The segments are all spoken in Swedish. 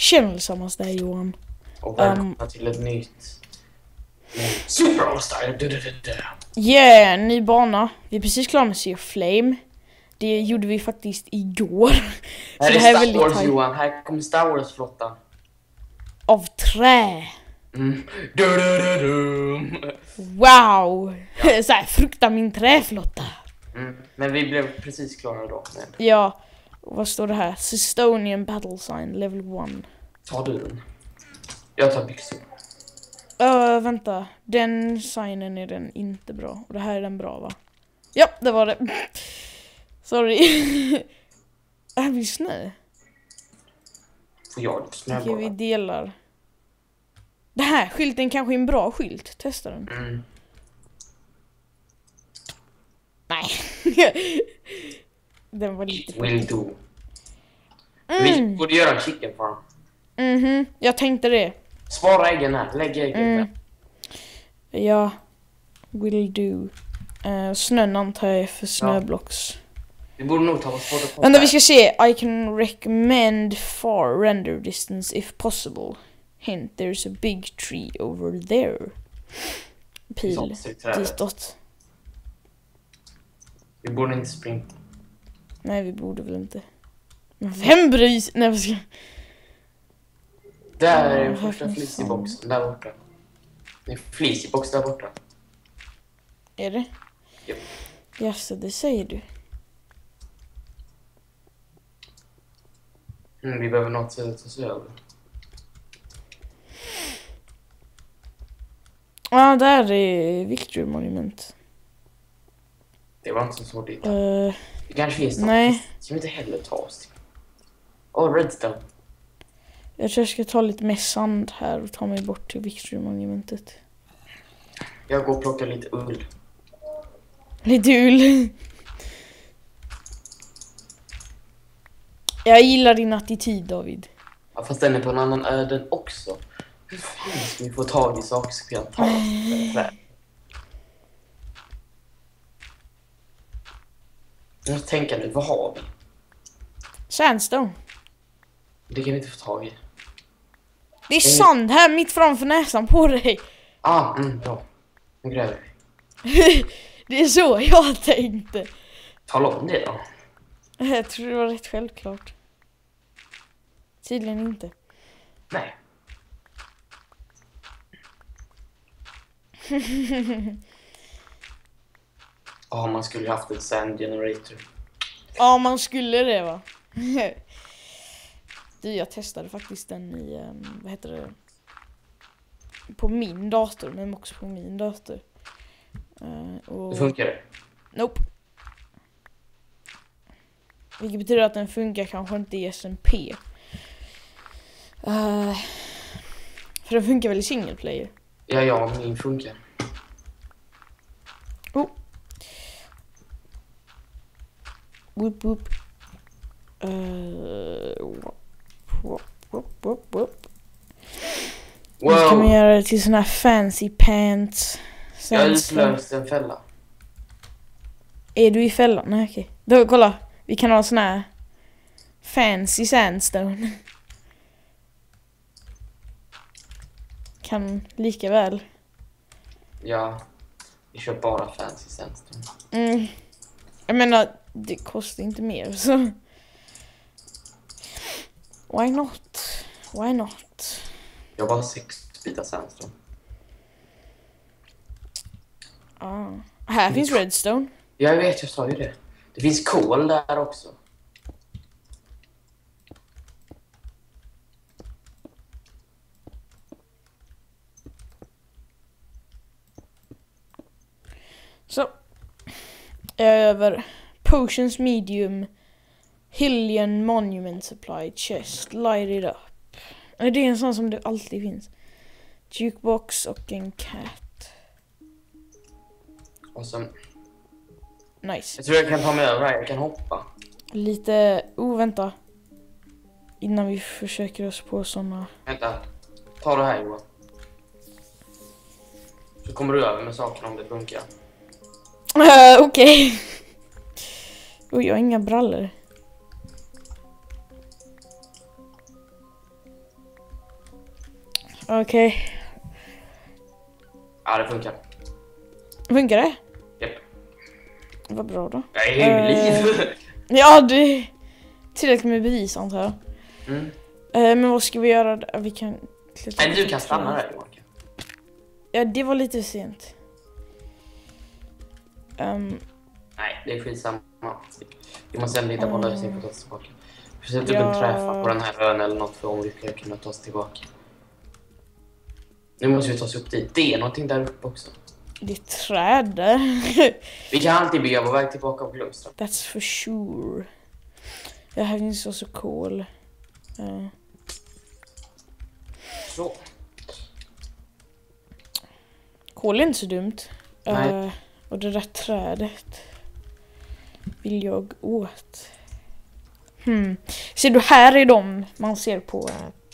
Känselsammast där, Johan. Och välkomna till ett nytt Super All-Star. Yeah, ny bana. Vi är precis klara med Sea of Flame. Det gjorde vi faktiskt igår. Här är Star Wars, Johan. Här kommer Star Wars-flottan. Av trä. Du. Wow. Ja. Så här, frukta min träflotta. Men vi blev precis klara då. Ja. Och vad står det här? Sistonian Battle Sign, level 1. Tar du den? Jag tar byxor. Vänta. Den signen är den inte bra. Och det här är den bra, va? Ja, det var det. Sorry. Är vi snö? Får jag lite snö? Okej, vi delar. Det här skylten kanske är en bra skylt. Testa den. Nej. Den var lite... Will do. Vi borde göra en chicken farm. Jag tänkte det. Spara äggen här. Lägg äggen där. Ja. Will do. Snön antar jag för snöblocks. Vi borde nog ta oss bort. Vänta, vi ska se. I can recommend far render distance if possible. Hint, there's a big tree over there. Pil ditåt. Vi borde inte springa. Nej, vi borde väl inte. Men vem bryr sig? Nej, vad ska... Där är den första fleacyboxen där borta. Det är en fleacybox där borta. Är det? Ja. Jaså, det säger du. Vi behöver något att ta sig över. Ja, där är Victory Monument. Det var inte så svårt dit. Det kanske finns något. Nej. Ska vi inte heller ta oss till? Redstone. Jag tror jag ska ta lite mer sand här och ta mig bort till Victory Monumentet. Jag går och plockar lite ull. Lite ull. Jag gillar din attityd, David. Ja, fast den är på en annan öden också. Hur fan ska vi få tag i saker så vi kan ta oss? Jag måste tänka nu, vad har vi? Sandstone. Det kan vi inte få tag i. Det är sand här mitt framför näsan på dig. Bra. Nu gräver vi. Det är så jag tänkte. Tala om det då. Jag tror det var rätt självklart. Tydligen inte. Nej. Man skulle haft en sand generator. Ja, man skulle det, va? Du, jag testade faktiskt den i, vad heter det? På min dator, men också på min dator. Och... Det funkar det? Nope. Vilket betyder att den funkar kanske inte i SMP. För den funkar väl i single player? Ja, min funkar. Whoop whoop. Nu ska man göra det till såna här fancy pants. Jag utlöste en fälla. Är du i fällan? Nej, okej. Då, kolla. Vi kan ha såna här fancy sandstone. Kan lika väl. Ja, vi kör bara fancy sandstone. Jag menar, det kostar inte mer, så... Why not? Why not? Jag har bara 6 bitar sandstone. Här finns redstone. Jag vet, jag sa ju det. Det finns kol där också. Så. Över potions medium. Hillian monument supply chest. Light it up. Det är en sån som det alltid finns. Jukebox och en cat. Och så... Nice. Jag tror jag kan ta mig över här. Jag kan hoppa. Lite... vänta. Innan vi försöker oss på såna... Vänta. Ta det här, Johan. Så kommer du över med sakerna om det funkar. Okej. Jag har inga brallor. Okej. Ja, det funkar. Funkar det? Japp. Vad bra då. Jag är ju liv. Ja, det är tillräckligt med bevis antar jag. Mm. Men vad ska vi göra? Vi kan... Men du kan stanna där, Johan. Ja, det var lite sent. Nej, det är skitsamma. Vi måste ändå hitta på en lösning för att ta oss tillbaka. Försök typ en träffa på den här ön eller något för om vi ska kunna ta oss tillbaka. Nu måste vi ta oss upp dit. Det är någonting där uppe också. Det är träd där. Vi kan alltid bygga vår väg tillbaka på Glowstone. That's for sure. Jag har inte så cool. Så. Kol är inte så dumt. Nej. Och det där trädet vill jag åt. Ser du, här är de man ser på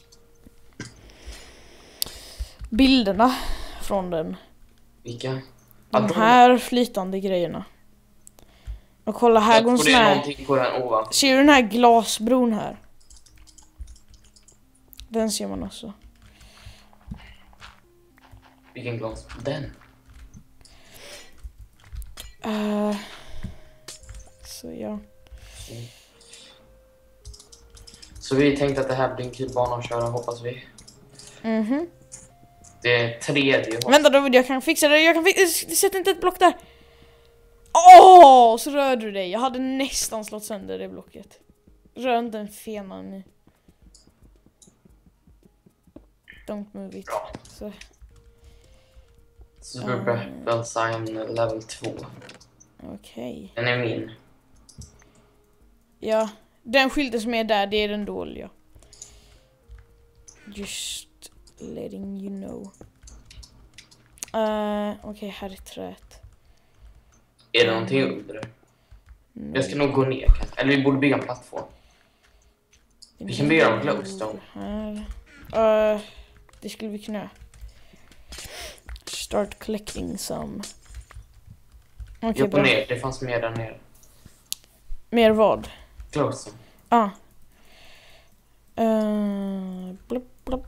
bilderna från den. Vilka? De här flytande grejerna. Och kolla, här går en sån här... På den ovan. Ser du den här glasbron här? Den ser man också. Vilken glas? Den? Så ja. Så vi tänkte att det här blir en kul bana att köra, hoppas vi. Det är tredje. Vänta då, jag kan fixa det. Jag kan fixa... Sätt inte ett block där. Så rörde du dig. Jag hade nästan slått sönder det blocket. Rör inte en fena nu. Don't move it. Bra. Så. Super Battle Sign level 2. Okej. Den är min. Ja, den skylten som är där, det är den dåliga. Just letting you know. Okej, här är träet. Är det någonting under det? Nej. Jag ska nog gå ner kanske. Eller vi borde bygga en plattform. Vi kan bygga en glowstone. Här. Det skulle vi kunna. Start collecting some. Okej, Upp och ner, det fanns mer där nere. Mer vad? Glowstone. Blup, blup.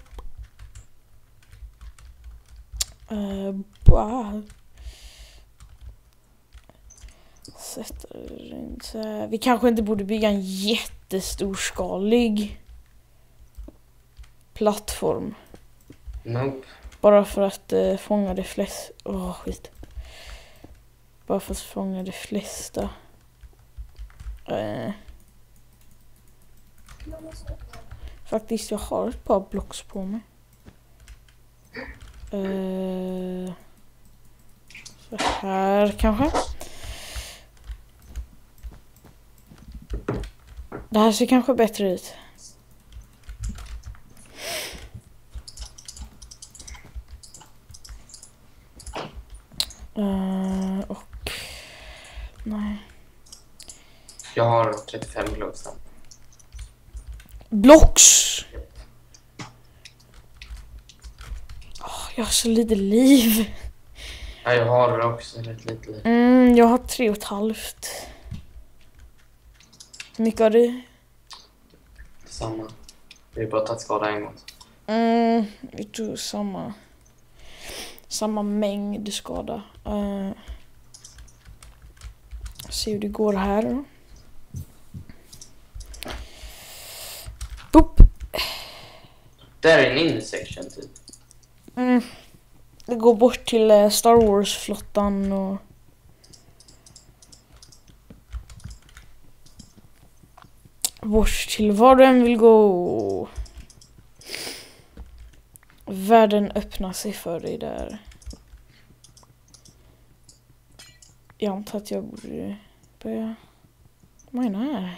Sätter inte. Vi kanske inte borde bygga en jättestorskalig plattform. Nope. Bara för att fånga det flesta. Skit. Bara för att fånga det flesta. Faktiskt, jag har ett par blocks på mig. Så här kanske. Det här ser kanske bättre ut. Och nej. Jag har 35 glowstone. Blocks! Jag har så lite liv. Ja, jag har också rätt lite liv. Jag har 3,5. Hur mycket har du? Samma. Vi har bara tagit skada en gång. Vi tog samma mängd skada. Se hur det går här då. Boop. Där är en intersection typ. Det går bort till Star Wars-flottan och... Bort till var du än vill gå. Världen öppnar sig för dig där. Jag antar att jag borde börja mina här.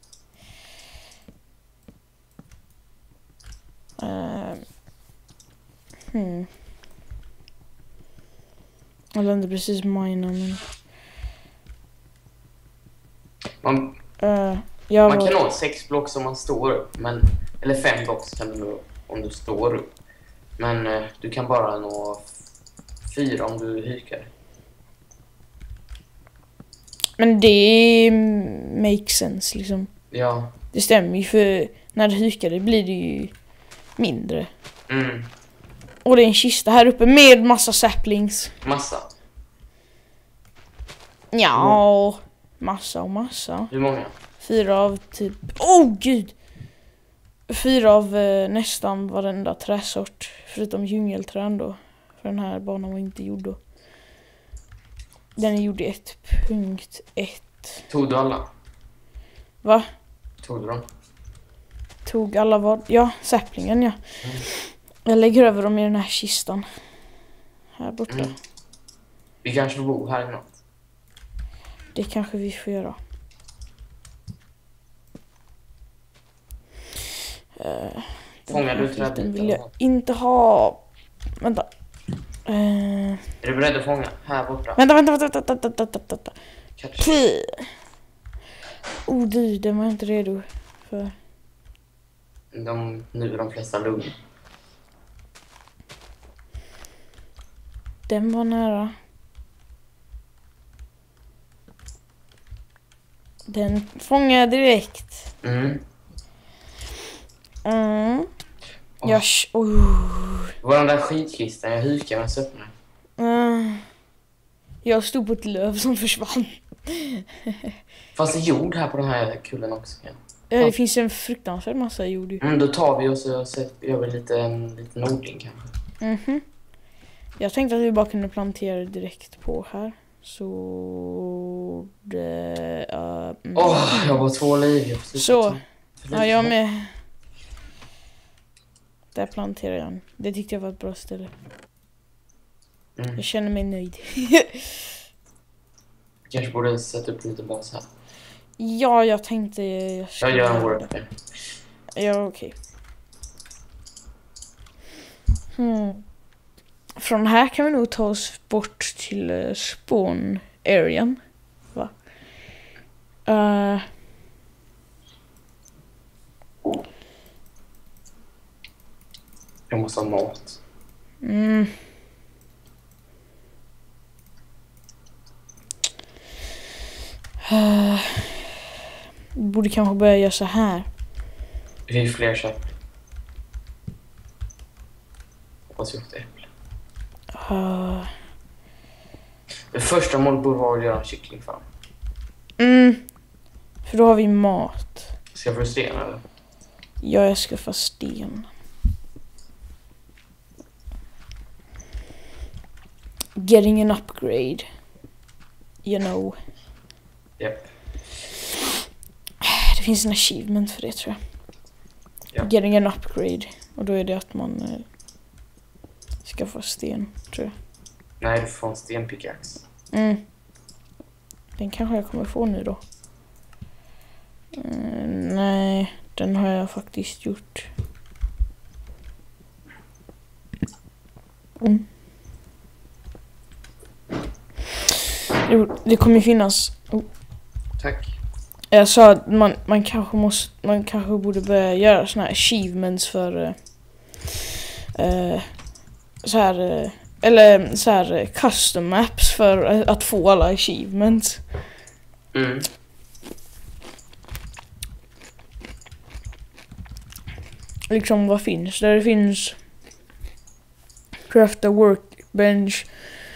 Jag lärde precis mina, men... Man kan nå 6 block som man står upp, men... Eller 5 block kan du nå om du står upp. Men du kan bara nå 4 om du hykar. Men det makes sense liksom. Ja. Det stämmer ju, för när du hykar det blir det ju mindre. Och det är en kista här uppe med massa saplings. Massa? Ja, massa och massa. Hur många? 4 av typ... Åh gud! 4 av nästan varenda träsort. Förutom djungelträn då. För den här banan var inte gjord då. Den är gjord i 1.1. Tog du alla? Va? Tog du dem? Tog alla vad? Ja, saplingen ja. Jag lägger över dem i den här kistan. Här borta. Vi kanske får bo här i natt. Det kanske vi får göra. Fångar du trädet? Den vill jag inte ha. Vänta. Är du beredd att fånga? Här borta. Vänta. Catch. Oh du, den var jag inte redo för. Nu är de flesta lugna. Den var nära. Den fångar jag direkt. Var den där skitkistan jag hukar med söppna? Jag stod på ett löv som försvann. Fast det är jord här på den här kullen också. Ja. Det finns en fruktansvärd massa jord. Då tar vi och så gör vi en liten odling kanske. Jag tänkte att vi bara kunde plantera direkt på här. Så det... jag var 2 liv. Så, ja jag med. Där planterar jag. Det tyckte jag var ett bra ställe. Jag känner mig nöjd. Kanske borde sätta upp lite bas här. Ja, jag tänkte... Jag gör en work. Ja, okej. Från här kan vi nog ta oss bort till spawn arean. Va? Jag måste ha mat. Borde kanske börja göra så här. Det är fler köp. Hoppas jag åt äpple. Det första målet borde vara att göra en kycklingfarm. För då har vi mat. Ska jag få sten eller? Ja, jag ska få sten. Getting an upgrade. You know. Yep. Det finns en achievement för det tror jag. Yep. Getting an upgrade. Och då är det att man ska få sten, tror jag. Nej, du får en stenpickaxe. Den kanske jag kommer få nu då. Nej, den har jag faktiskt gjort. Jo, det kommer finnas. Tack. Jag sa att man kanske borde börja göra såna här achievements för så här eller så här custom maps för att få alla achievements. Liksom vad finns där? Det finns craft a workbench,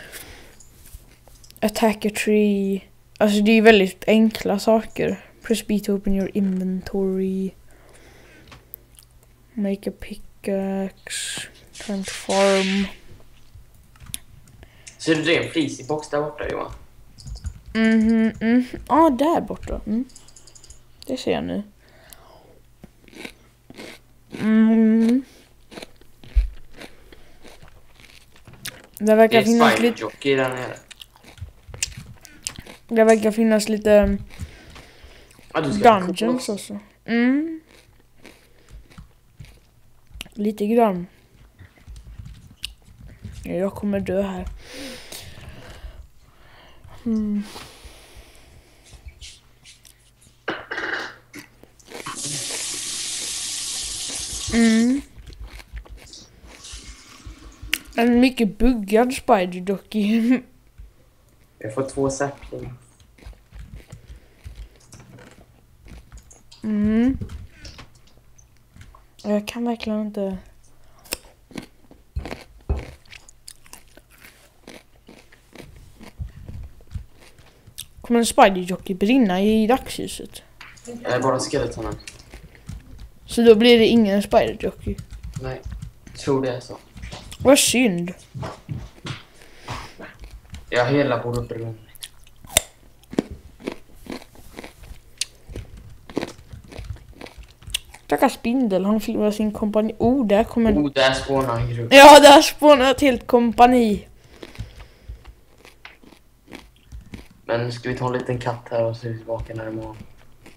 attack a tree. Alltså det är väldigt enkla saker. Press B to open your inventory. Make a pickaxe. Time to farm. Så det är en flisig box där borta, Johan? Ja, där borta. Det ser jag nu. Det verkar finnas lite... där nere. Det verkar finnas lite... dungeons också. Lite grann. Jag kommer dö här. En mycket buggad spider dock. Jag får 2 sapling. Jag kan verkligen inte... Kommer en spiderjockey brinna i dagsljuset? Bara skeletonen. Så då blir det ingen spiderjockey? Nej, jag tror det är så. Vad synd. Jag hela borde brunnit. Stackars spindel, han förlorar sin kompani. Där kommer... där spånar en grupp. Ja, där spånar ett helt kompani. Men ska vi ta en liten katt här och se tillbaka när det morgon?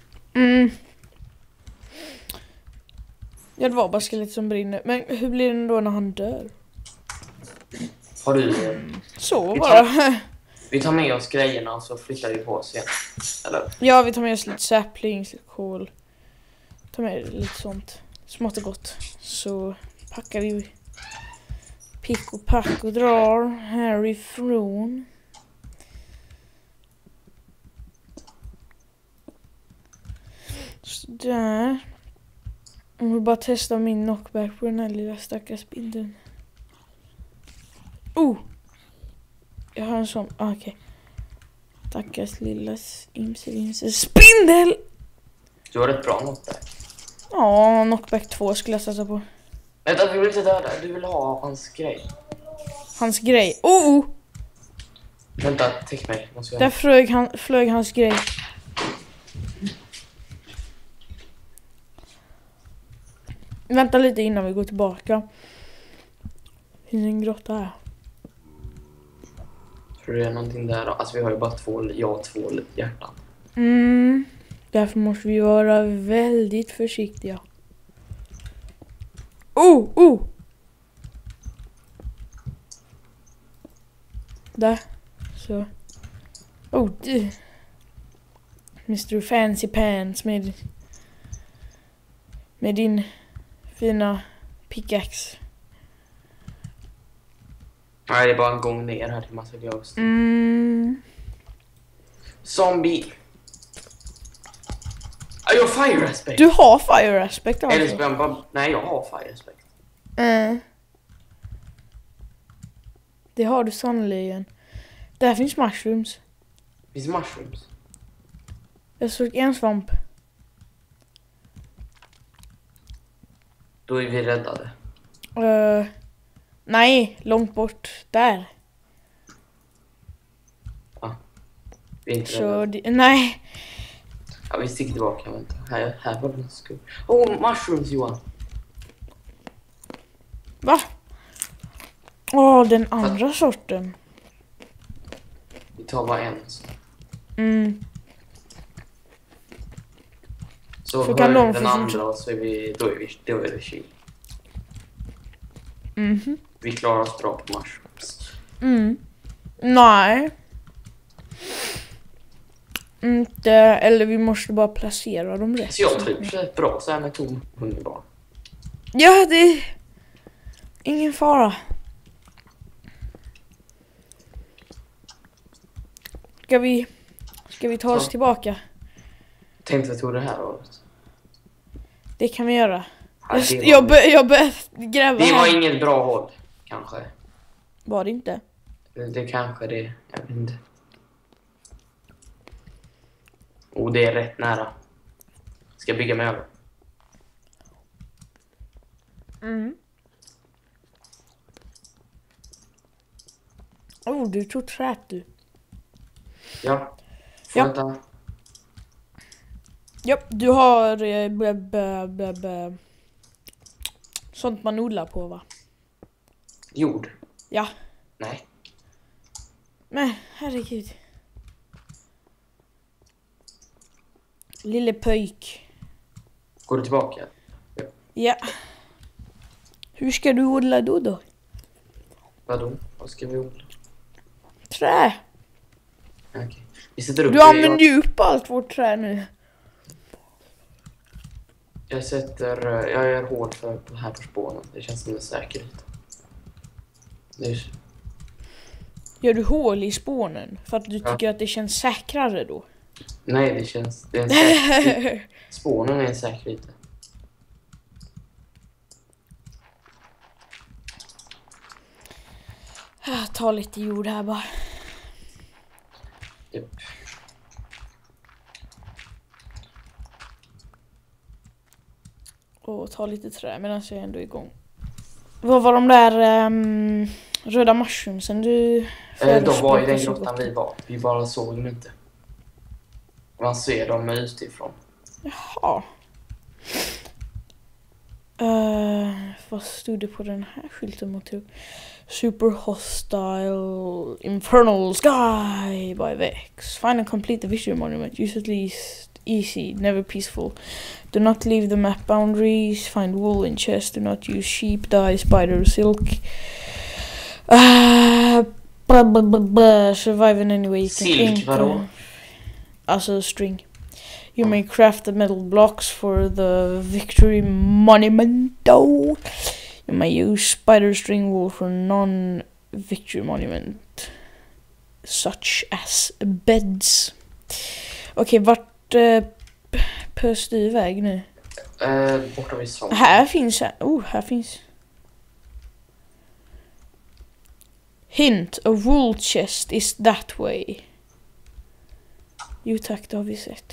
Ja, det var bara skelet som brinner. Men hur blir det då när han dör? Har du... Så bara. Vi tar med oss grejerna och så flyttar vi på oss igen. Eller? Ja, vi tar med oss lite saplings, lite kol. Ta med lite sånt. Smått och gott. Så packar vi pick och pack och drar härifrån. Sådär. Jag vill bara testa min knockback på den här lilla stackars spindeln. Jag har en sån. Okej. Stackars lilla imse spindel! Du har ett bra knockback. Ja, knockback 2 skulle jag satsa på. Vänta, du vill inte döda. Du vill ha hans grej. Hans grej. Vänta, täck mig. Där flög hans grej. Vänta lite innan vi går tillbaka. Finns en grotta här. Tror du det är någonting där? Alltså vi har ju bara två hjärtan. Därför måste vi vara väldigt försiktiga. Där. Så. Mr. Fancy Pants med din fina pickaxe. Nej, det är bara en gång ner här till massa ghost. Zombie. Jag har fire aspect. Du har fire aspect alltså? Nej, jag har fire aspect. Det har du sannoliken. Där finns mushrooms. Finns mushrooms? Jag såg en svamp. Då är vi räddade. Nej, långt bort. Där. Vi är inte räddade. Nej. Ja, vi sticker tillbaka. Vänta. Här var det något skumt. Mushrooms, Johan. Va? Den andra sorten. Vi tar bara en. Så för kan de den andra och så är vi, då är vi chill. Vi klarar oss bra på mushrooms. Nej. Inte, eller vi måste bara placera dem rätt. Så jag trivs rätt bra så här med tom hungerbarn. Ja, det är ingen fara. Ska vi ta oss tillbaka? Tänkte jag tog det här året. Det kan vi göra. Jag börjar gräva det var här. inget bra håll, kanske. Var det inte? Det kanske det, jag vet inte. Det är rätt nära. Ska jag bygga mig över? Du tog trät du. Ja. Ja. Japp, du har sånt man odlar på, va? Jord? Ja. Nej. Men herregud. Lille pöjk. Går du tillbaka? Ja. Hur ska du odla då? Vadå? Vad ska vi odla? Trä. Okej. Vi sätter upp du använder ju upp allt vårt trä nu. Jag gör hål för här på spånen. Det känns som en säkerhet. Gör du hål i spånen för att du tycker att det känns säkrare då? Nej, det är en säkerhet. Spånen är en säkerhet. Ta lite jord här bara. Yep. och ta lite trä medan jag är ändå igång. Vad var de där röda mushroomsen du de var i den grottan vi var. Vi bara såg dem inte. Man ser dem utifrån. Jaha. Vad stod det på den här skylten mot typ? Super hostile infernal sky by Vex. Find and complete the visual monument. Use at least easy, never peaceful. Do not leave the map boundaries. Find wool in chest. Do not use sheep, dye, spider, silk. Survive in any way you can think. Silk, vadå? Alltså string. You may craft the metal blocks for the victory monument. You may use spider string wool for non-victory monument, such as beds. Okej, vart pös du iväg nu? Borta vid sånt. Här finns. Hint, a wool chest is that way. Jo tack, det har vi sett.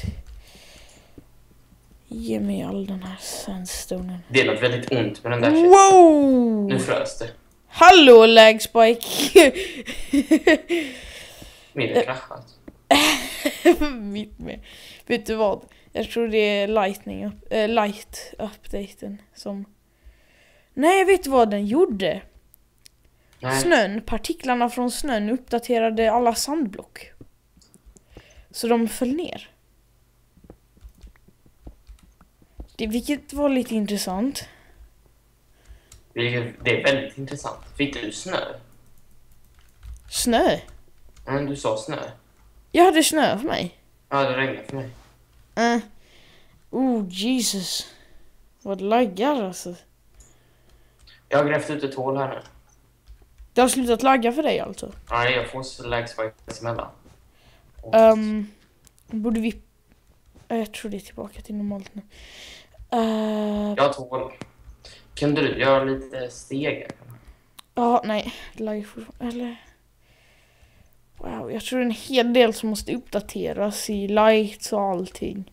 Ge mig all den här sandstonen. Det är något väldigt ont med den där chesten. Wow! Nu frös det. Hallå, Lagspike! Min är kraschat. Mitt med. Vet du vad? Jag tror det är light-updaten som... Nej, vet du vad den gjorde? Nej. Snön, partiklarna från snön uppdaterade alla sandblock. Så de föll ner. Vilket var lite intressant. Det är väldigt intressant. Fick du snö? Snö? Men du sa snö. Jag hade snö för mig. Ja, det regnade för mig. Jesus. Vad laggar alltså. Jag har grävt ut ett hål här nu. Det har slutat lagga för dig alltså? Nej, jag får så lägspikes emellan. Borde vi... Jag tror det är tillbaka till normalt nu. Jag har ett hål. Kan du göra lite steg? Ja, nej. Det laggar fortfarande. Eller... Wow, jag tror det är en hel del som måste uppdateras i lights och allting.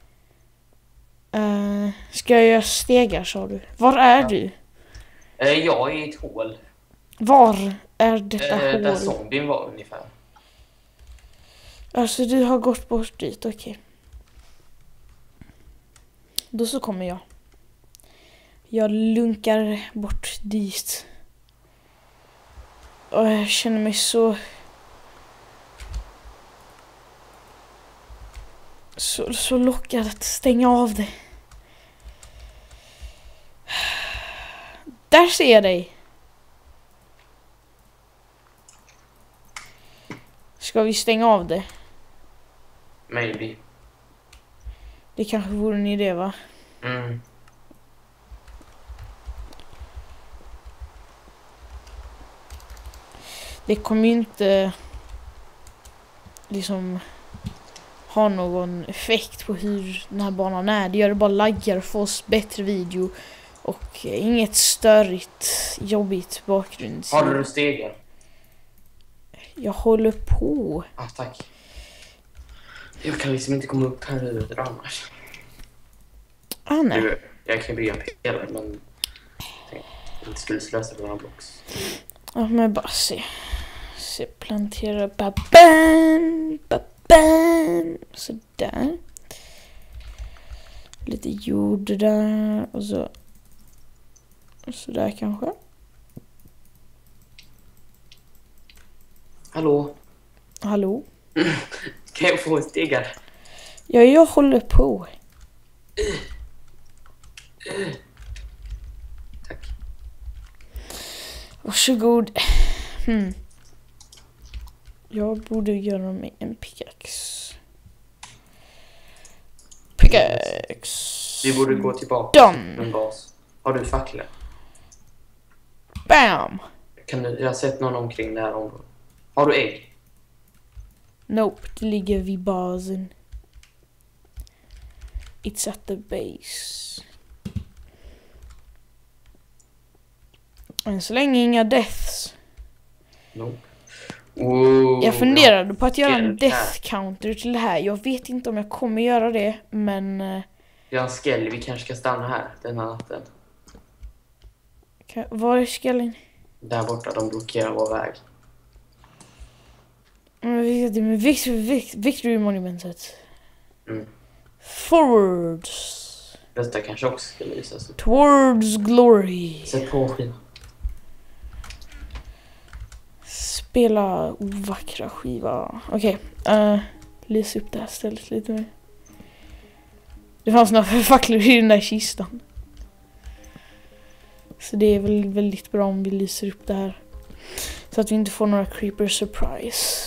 Ska jag göra stegar, sa du? Var är du? Jag är i ett hål. Var är detta hål? Där zombien var ungefär. Alltså du har gått bort dit, okej. Då så kommer jag. Jag lunkar bort dit. Och jag känner mig så lockad att stänga av det. Där ser jag dig. Ska vi stänga av det? Maybe. Det kanske vore en idé, va? Mm. Det kommer ju inte liksom ha någon effekt på hur den här banan är. Det gör det bara laggar för oss, bättre video och inget störigt, jobbigt bakgrund. Har du stegar? Jag håller på. Ah, tack. Jag kan liksom inte komma upp här ur annars. Nej. Jag kan bygga en pelare, men jag inte skulle slösa på några blocks. Ja, men bara se plantera babam. Så där. Lite jord där och så där kanske. Hallå? Kan jag få stegar? Ja, jag håller på. Tack. Varsågod. Jag borde göra mig en pickaxe. Vi borde gå tillbaka till en bas. Har du fackla? Bam! Jag har sett någon omkring det här området. Har du ägg? Nope, det ligger vid basen. It's at the base. Än så länge inga deaths. Nope. Wow, jag funderade på att göra en death counter till det här. Jag vet inte om jag kommer göra det, men... Vi har en skelly, vi kanske ska stanna här denna natten. Var är skellyn? Där borta, de blockerar vår väg. Men Victory Monumentet. Mm. Forwards. Detta kanske också ska lysas upp. Towards glory. Sätt på skivan. Spela vackra skiva. Okej. Lys upp det här stället lite mer. Det fanns några facklor i den där kistan. Så det är väl väldigt bra om vi lyser upp det här. Så att vi inte får några creeper surprise.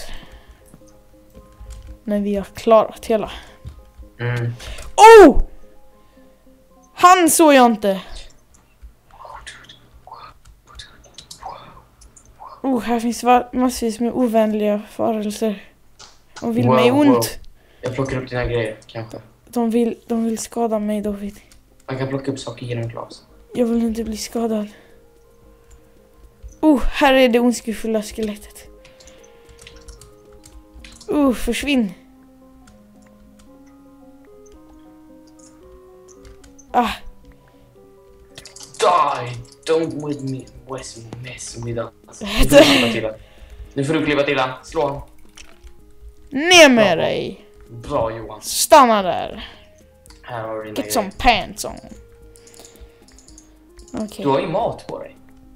När vi har klarat hela. Mm. Oh! Han såg jag inte. Här finns massvis med ovänliga varelser. De vill mig ont. Wow. Jag plockar upp dina grejer, kanske. De vill skada mig, David. Man kan plocka upp saker genom glas. Jag vill inte bli skadad. Här är det ondskefulla skelettet. Försvinn. Die! Don't with me. Mess with us. Nu får du kliva till han. Slå han. Ner med dig. Bra, Johan. Stanna där. Här har du Get some pants on. Okay. Du har ju mat på dig.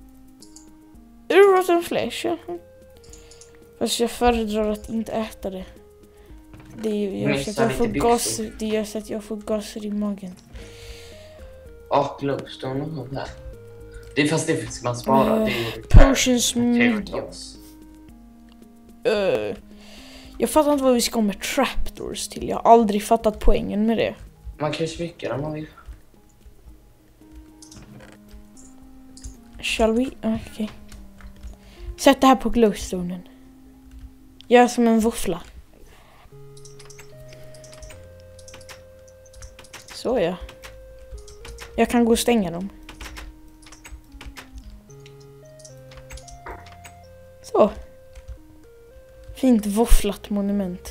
Rotten flesh, ja. Fast jag föredrar att inte äta det. Det gör så att jag får gaser i magen. Glowstone och sånt här. Det är fast det ska man spara. Det är potions medium. Jag fattar inte vad vi ska med trapdoors till. Jag har aldrig fattat poängen med det. Man kan ju smycka dem om man vill. Shall we? Okej. Sätt det här på glowstonen. Gör som en våffla. Så ja. Jag kan gå och stänga dem. Så. Fint våfflat monument.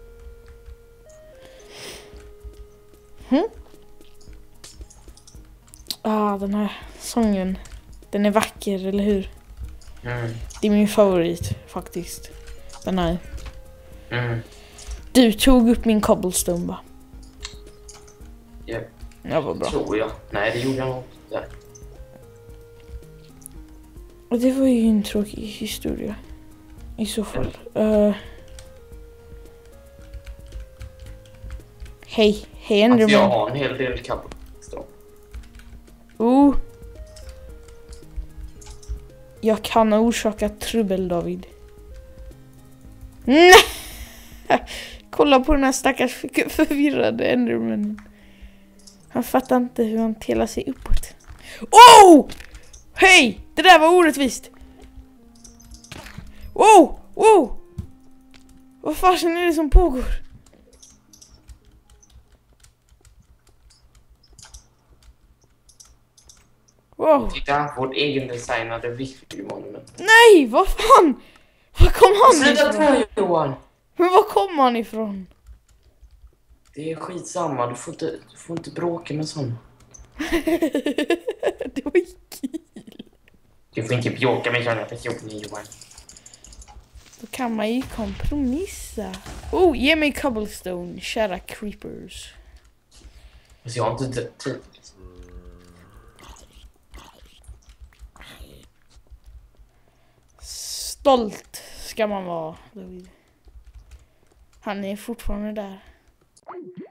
Den här sången. Den är vacker, eller hur? Mm. Det är min favorit, faktiskt. Den här. Mm. Du tog upp min cobblestone, va? Ja. Ja, vad bra. Tror jag. Nej, det gjorde jag nog inte. Och det var ju en tråkig historia. I så fall. Hej Enderman. Alltså jag har en hel del cobblestone. Jag kan orsaka trubbel, David. Nej! Kolla på den här stackars förvirrade Enderman. Han fattar inte hur han telar sig uppåt. Hej! Det där var orättvist. Vad fasen är det som pågår? Titta, vårt egendesignade Victory Monument. Nej, vad fan? Var kom han ifrån? Sluta Johan! Men var kom han ifrån? Det är skitsamma, du får inte bråka med sån. Det var kul. Du får inte bråka med såna personer, Johan. Då kan man ju kompromissa. Ge mig cobblestone, kära creepers. Alltså jag har inte tid. Stolt ska man vara, David. Han är fortfarande där.